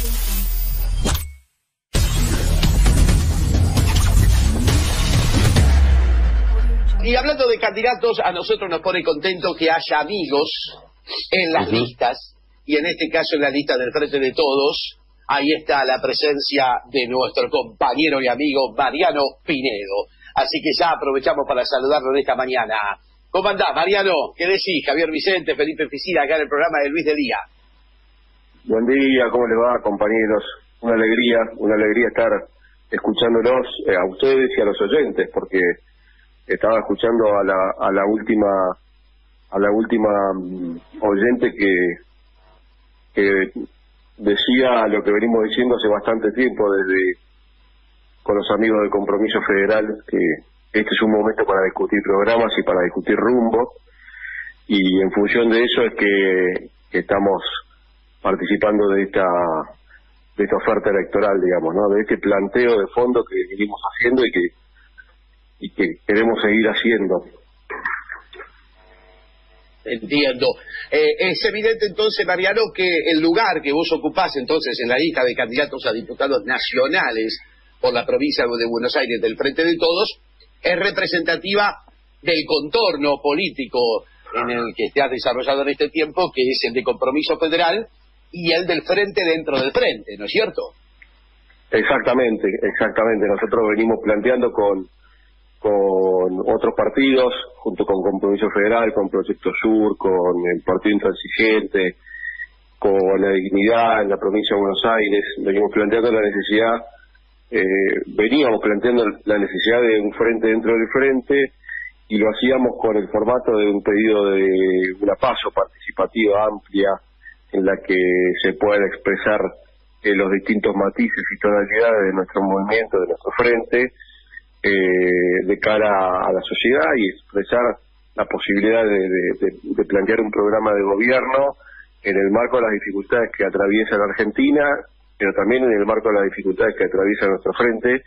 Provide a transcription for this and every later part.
Y hablando de candidatos, a nosotros nos pone contento que haya amigos en las listas, y en este caso en la lista del Frente de Todos, ahí está la presencia de nuestro compañero y amigo Mariano Pinedo. Así que ya aprovechamos para saludarlo en esta mañana. ¿Cómo andás, Mariano? ¿Qué decís? Javier Vicente, Felipe Piscina, acá en el programa de Luis de Día. Buen día, ¿cómo les va, compañeros? Una alegría estar escuchándolos a ustedes y a los oyentes, porque estaba escuchando a la última oyente que decía lo que venimos diciendo hace bastante tiempo con los amigos del Compromiso Federal, que este es un momento para discutir programas y para discutir rumbo, y en función de eso es que estamos participando de esta oferta electoral, digamos, ¿no? De este planteo de fondo que venimos haciendo y que queremos seguir haciendo. Entiendo. Es evidente entonces, Mariano, que el lugar que vos ocupás entonces en la lista de candidatos a diputados nacionales por la provincia de Buenos Aires del Frente de Todos es representativa del contorno político en el que te has desarrollado en este tiempo, que es el de Compromiso Federal y el del Frente dentro del Frente, ¿no es cierto? Exactamente. Nosotros venimos planteando con otros partidos, junto con Compromiso Federal, con Proyecto Sur, con el Partido Intransigente, con La Dignidad en la provincia de Buenos Aires, veníamos planteando la necesidad de un frente dentro del frente, y lo hacíamos con el formato de un pedido de una PASO participativa amplia, en la que se puedan expresar los distintos matices y tonalidades de nuestro movimiento, de nuestro frente, de cara a la sociedad, y expresar la posibilidad de plantear un programa de gobierno en el marco de las dificultades que atraviesa la Argentina, pero también en el marco de las dificultades que atraviesa nuestro frente,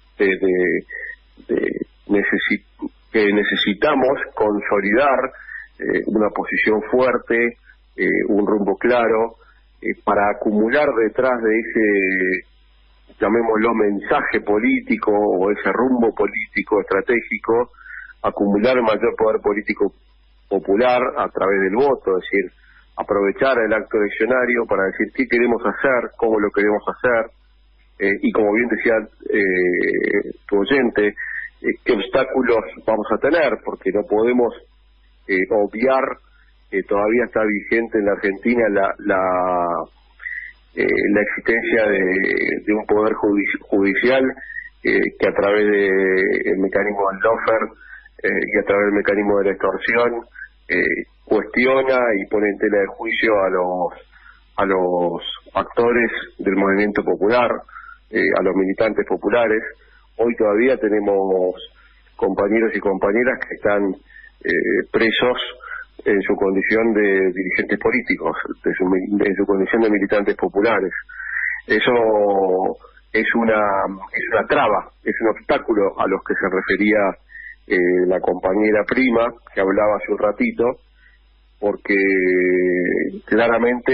que necesitamos consolidar una posición fuerte, un rumbo claro, para acumular detrás de ese, llamémoslo, mensaje político o ese rumbo político estratégico, acumular mayor poder político popular a través del voto, es decir, aprovechar el acto eleccionario para decir qué queremos hacer, cómo lo queremos hacer, y como bien decía tu oyente, qué obstáculos vamos a tener, porque no podemos obviar que todavía está vigente en la Argentina la existencia de un poder judicial que a través del mecanismo del lawfare y a través del mecanismo de la extorsión cuestiona y pone en tela de juicio a los actores del movimiento popular, a los militantes populares. Hoy todavía tenemos compañeros y compañeras que están presos en su condición de dirigentes políticos, de su condición de militantes populares. Eso es una traba, es un obstáculo a los que se refería la compañera Prima, que hablaba hace un ratito, porque claramente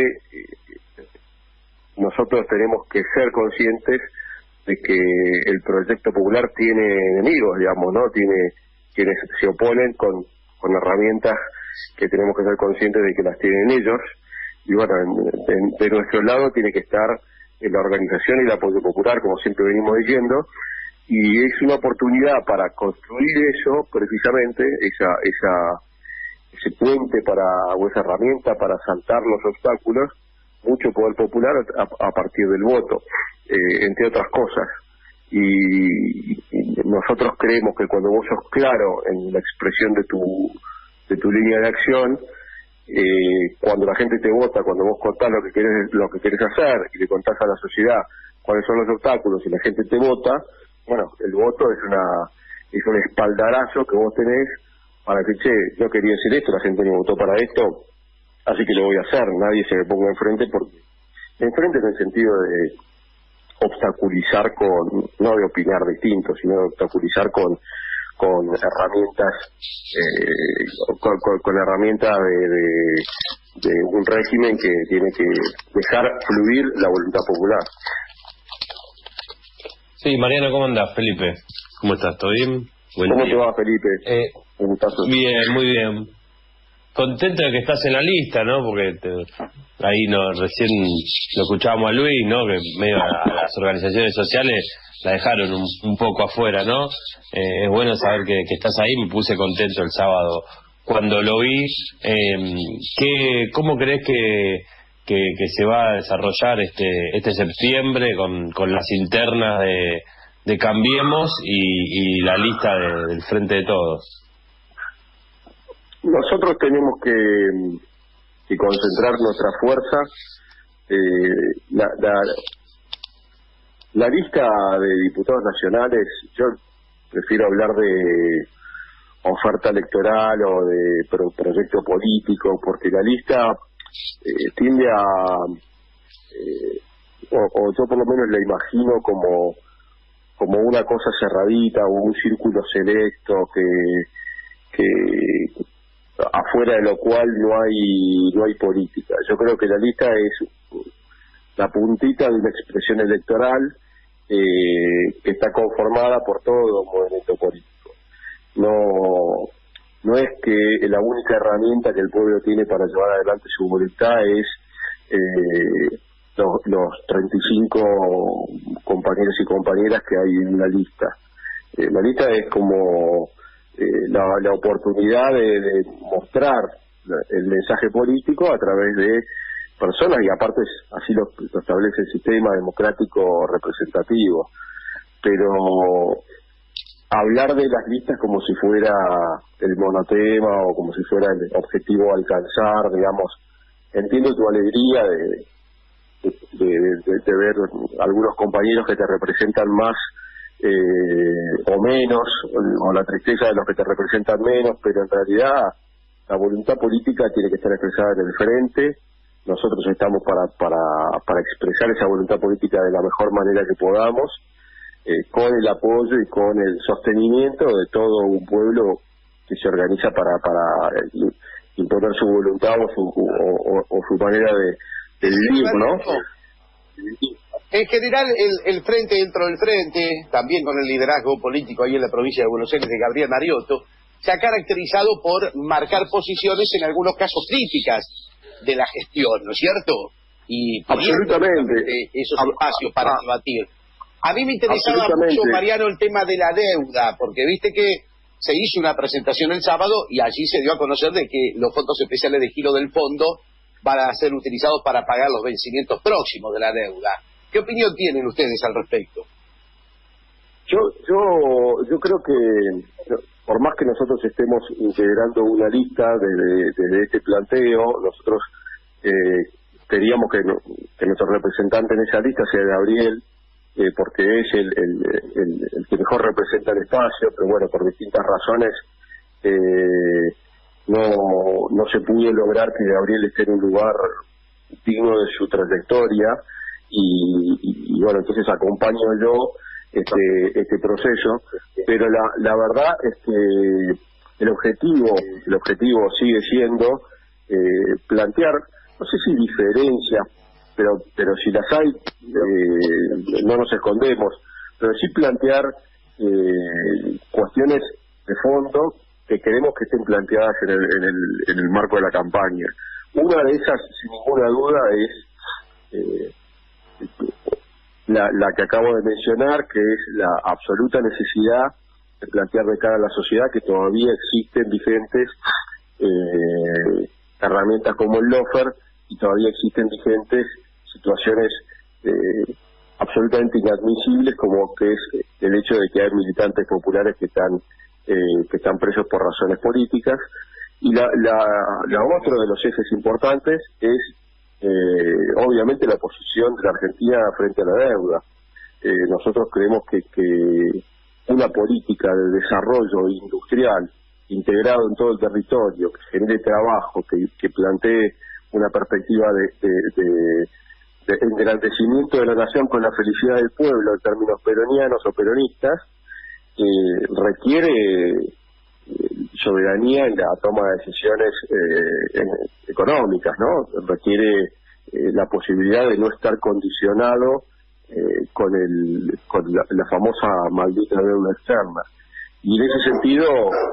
nosotros tenemos que ser conscientes de que el proyecto popular tiene enemigos, digamos, ¿no? Tiene quienes se oponen con herramientas que tenemos que ser conscientes de que las tienen ellos, y bueno, de nuestro lado tiene que estar la organización y el apoyo popular, como siempre venimos diciendo, y es una oportunidad para construir eso, precisamente, ese puente o esa herramienta para saltar los obstáculos, mucho poder popular a partir del voto, entre otras cosas. Y nosotros creemos que cuando vos sos claro en la expresión de tu línea de acción, cuando la gente te vota, cuando vos contás lo que querés hacer y le contás a la sociedad cuáles son los obstáculos y la gente te vota, bueno, el voto es un espaldarazo que vos tenés para decir, che, yo quería decir esto, la gente me votó para esto, así que lo voy a hacer, nadie se me ponga enfrente, porque enfrente en el sentido de obstaculizar no de opinar distinto, sino de obstaculizar con herramientas, con herramientas un régimen que tiene que dejar fluir la voluntad popular. Sí, Mariano, ¿cómo andás? Felipe, ¿cómo estás? ¿Todo bien? ¿Cómo te va, Felipe? Bien, muy bien. Contento de que estás en la lista, ¿no? Porque ahí recién lo escuchábamos a Luis, ¿no? Que medio a las organizaciones sociales la dejaron un poco afuera, ¿no? Es bueno saber que estás ahí. Me puse contento el sábado cuando lo vi. ¿Cómo crees que se va a desarrollar este septiembre con las internas de Cambiemos y la lista del Frente de Todos? Nosotros tenemos que concentrar nuestra fuerza. La lista de diputados nacionales, yo prefiero hablar de oferta electoral o de proyecto político, porque la lista tiende a, o yo por lo menos la imagino como una cosa cerradita o un círculo selecto que afuera de lo cual no hay política. Yo creo que la lista es la puntita de una expresión electoral que está conformada por todo movimiento político. No es que la única herramienta que el pueblo tiene para llevar adelante su voluntad es los 35 compañeros y compañeras que hay en una lista. La lista es como la oportunidad de mostrar el mensaje político a través de personas, y aparte así lo establece el sistema democrático representativo. Pero hablar de las listas como si fuera el monotema o como si fuera el objetivo a alcanzar, digamos, entiendo tu alegría de ver algunos compañeros que te representan más o menos, o la tristeza de los que te representan menos, pero en realidad la voluntad política tiene que estar expresada en el frente. Nosotros estamos para expresar esa voluntad política de la mejor manera que podamos, con el apoyo y con el sostenimiento de todo un pueblo que se organiza para imponer su voluntad o su manera de vivir, ¿no? En general, el frente dentro del frente, también con el liderazgo político ahí en la provincia de Buenos Aires de Gabriel Mariotto, se ha caracterizado por marcar posiciones en algunos casos críticas de la gestión, ¿no es cierto? Y absolutamente esos espacios para debatir. A mí me interesaba mucho, Mariano, el tema de la deuda, porque viste que se hizo una presentación el sábado y allí se dio a conocer de que los fondos especiales de giro del fondo van a ser utilizados para pagar los vencimientos próximos de la deuda. ¿Qué opinión tienen ustedes al respecto? Yo creo que por más que nosotros estemos integrando una lista desde este planteo, nosotros queríamos que nuestro representante en esa lista sea Gabriel, porque es el que mejor representa el espacio, pero bueno, por distintas razones no se pudo lograr que Gabriel esté en un lugar digno de su trayectoria, y bueno, entonces acompaño yo este proceso, pero la verdad es que el objetivo sigue siendo plantear, no sé si diferencias, pero si las hay, no nos escondemos, pero sí plantear cuestiones de fondo que queremos que estén planteadas en el marco de la campaña. Una de esas, sin ninguna duda, es la que acabo de mencionar, que es la absoluta necesidad de plantear de cara a la sociedad que todavía existen vigentes herramientas como el lofer, y todavía existen vigentes situaciones absolutamente inadmisibles, como que es el hecho de que hay militantes populares que están presos por razones políticas. Y la otro de los ejes importantes es obviamente la posición de la Argentina frente a la deuda. Nosotros creemos que una política de desarrollo industrial integrado en todo el territorio, que genere trabajo, que plantee una perspectiva de engrandecimiento de la nación con la felicidad del pueblo en términos peronianos o peronistas, requiere soberanía en la toma de decisiones económicas, ¿no? Requiere la posibilidad de no estar condicionado con la famosa maldita deuda externa. Y en ese sentido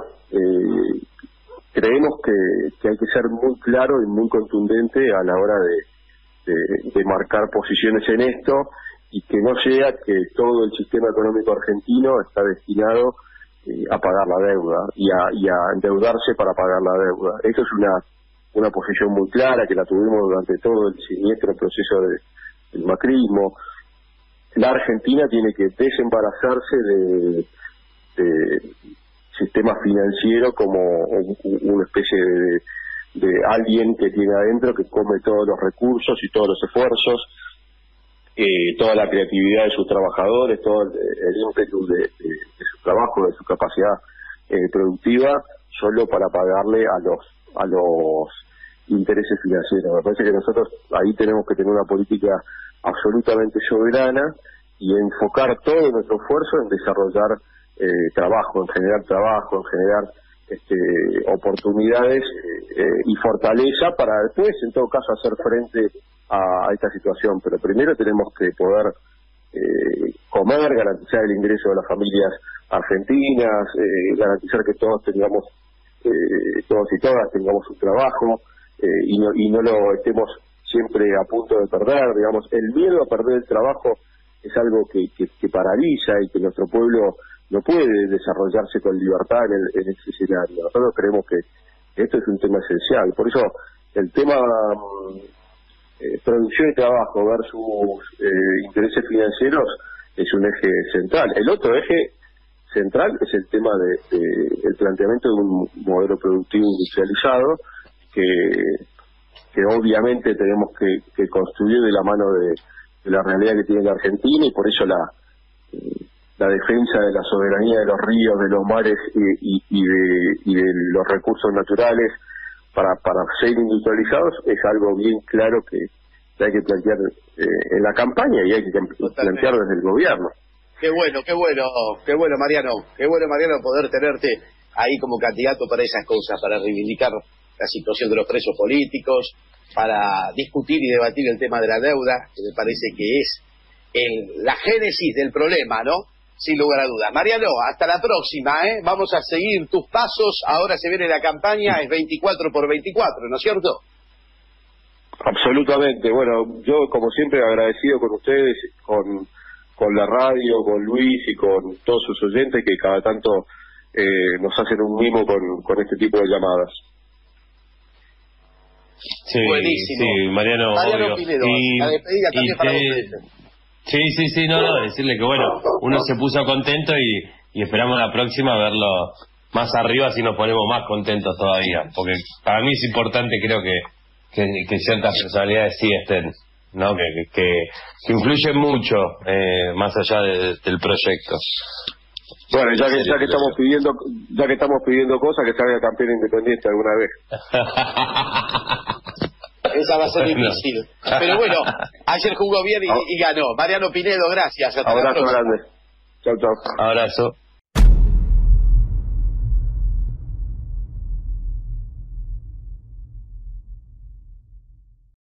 creemos que hay que ser muy claro y muy contundente a la hora de marcar posiciones en esto, y que no sea que todo el sistema económico argentino está destinado a pagar la deuda y a endeudarse para pagar la deuda. Eso es una posición muy clara que la tuvimos durante todo el siniestro proceso del macrismo. La Argentina tiene que desembarazarse de sistema financiero como una especie de alguien que tiene adentro, que come todos los recursos y todos los esfuerzos, toda la creatividad de sus trabajadores, todo el ímpetu de su trabajo, de su capacidad productiva, solo para pagarle a los intereses financieros. Me parece que nosotros ahí tenemos que tener una política absolutamente soberana y enfocar todo nuestro esfuerzo en desarrollar trabajo, en generar oportunidades y fortaleza para después, en todo caso, hacer frente a esta situación. Pero primero tenemos que poder comer, garantizar el ingreso de las familias argentinas, garantizar que todos tengamos, todos y todas tengamos un trabajo y no lo estemos siempre a punto de perder. Digamos, el miedo a perder el trabajo es algo que paraliza y que nuestro pueblo no puede desarrollarse con libertad en ese escenario. Nosotros creemos que esto es un tema esencial. Por eso el tema producción y trabajo versus intereses financieros es un eje central. El otro eje central es el tema el planteamiento de un modelo productivo industrializado que obviamente tenemos que construir de la mano de la realidad que tiene la Argentina, y por eso la defensa de la soberanía de los ríos, de los mares y de los recursos naturales para ser industrializados es algo bien claro que hay que plantear en la campaña y hay que plantear desde el gobierno. Qué bueno, Mariano, poder tenerte ahí como candidato para esas cosas, para reivindicar la situación de los presos políticos, para discutir y debatir el tema de la deuda, que me parece que es la génesis del problema, ¿no? Sin lugar a dudas. Mariano, hasta la próxima, ¿eh? Vamos a seguir tus pasos. Ahora se viene la campaña, es 24 por 24, ¿no es cierto? Absolutamente. Bueno, yo como siempre agradecido con ustedes, con la radio, con Luis y con todos sus oyentes que cada tanto nos hacen un mimo con este tipo de llamadas. Sí, buenísimo. Sí, Mariano Pinedo, la despedida también para ustedes. Sí, no, decirle que bueno, uno se puso contento y esperamos la próxima verlo más arriba, si nos ponemos más contentos todavía, porque para mí es importante, creo que ciertas personalidades sí estén, ¿no? Que influyen mucho más allá del proyecto. Bueno, ya que estamos pidiendo cosas, que salga campeón Independiente alguna vez. Esa va a ser difícil. Pero bueno, ayer jugó bien y ganó. Mariano Pinedo, gracias. Hasta abrazo grande. Chau. Abrazo.